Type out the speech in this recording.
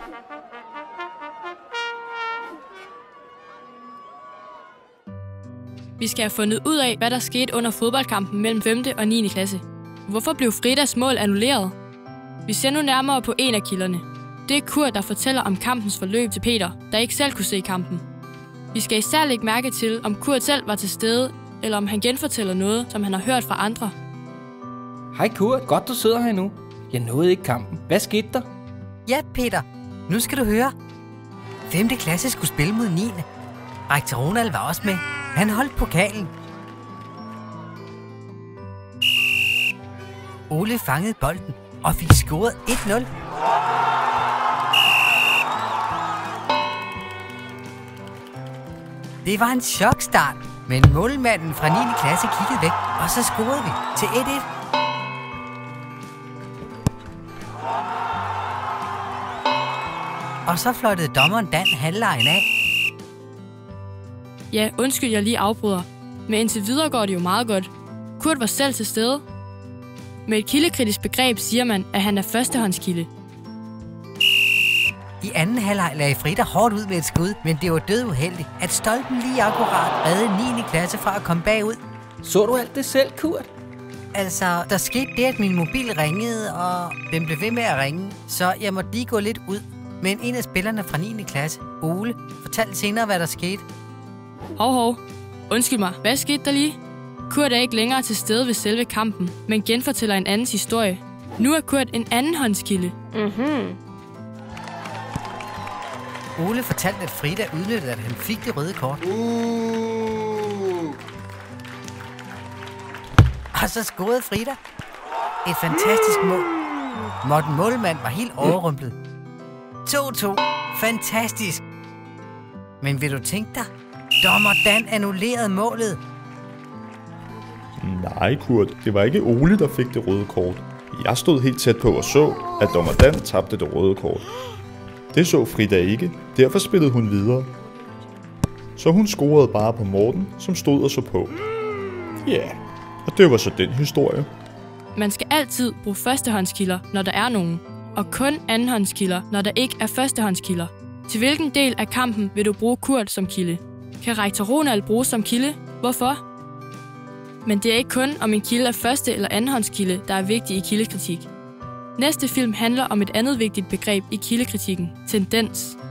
Vi skal have fundet ud af, hvad der skete under fodboldkampen mellem 5. og 9. klasse. Hvorfor blev Fridas mål annulleret? Vi ser nu nærmere på en af kilderne. Det er Kurt, der fortæller om kampens forløb til Peter, der ikke selv kunne se kampen. Vi skal især lægge mærke til, om Kurt selv var til stede, eller om han genfortæller noget, som han har hørt fra andre. Hej Kurt, godt du sidder her nu. Jeg nåede ikke kampen. Hvad skete der? Ja, Peter. Nu skal du høre. 5. klasse skulle spille mod 9. Rektor Ronald var også med. Han holdt pokalen. Ole fangede bolden og fik scoret 1-0. Det var en chokstart, men målmanden fra 9. klasse kiggede væk, og så scorede vi til 1-1. Og så fløjtede dommeren Dan halvlegen af. Ja, undskyld, jeg lige afbryder. Men indtil videre går det jo meget godt. Kurt var selv til stede. Med et kildekritisk begreb siger man, at han er førstehåndskilde. I anden halvleg lagde Frida hårdt ud med et skud, men det var døduheldigt, at stolpen lige akkurat reddede 9. klasse fra at komme bagud. Så du alt det selv, Kurt? Altså, der skete det, at min mobil ringede, og den blev ved med at ringe, så jeg måtte lige gå lidt ud. Men en af spillerne fra 9. klasse, Ole, fortalte senere, hvad der skete. Hov. Undskyld mig, hvad skete der lige? Kurt er ikke længere til stede ved selve kampen, men genfortæller en andens historie. Nu er Kurt en andenhåndskilde. Ole fortalte, at Frida udnyttede, at han fik det røde kort. Og så scorede Frida. Et fantastisk mål. Morten Målmand var helt overrumplet. 2-2. Fantastisk. Men vil du tænke dig? Dommer Dan annullerede målet. Nej, Kurt. Det var ikke Ole, der fik det røde kort. Jeg stod helt tæt på og så, at dommer Dan tabte det røde kort. Det så Frida ikke, derfor spillede hun videre. Så hun scorede bare på Morten, som stod og så på. Ja, og det var så den historie. Man skal altid bruge førstehåndskilder, når der er nogen, og kun andenhåndskilder, når der ikke er førstehåndskilder. Til hvilken del af kampen vil du bruge Kurt som kilde? Kan rektor Ronald bruges som kilde? Hvorfor? Men det er ikke kun om en kilde er første- eller andenhåndskilde, der er vigtig i kildekritik. Næste film handler om et andet vigtigt begreb i kildekritikken, tendens.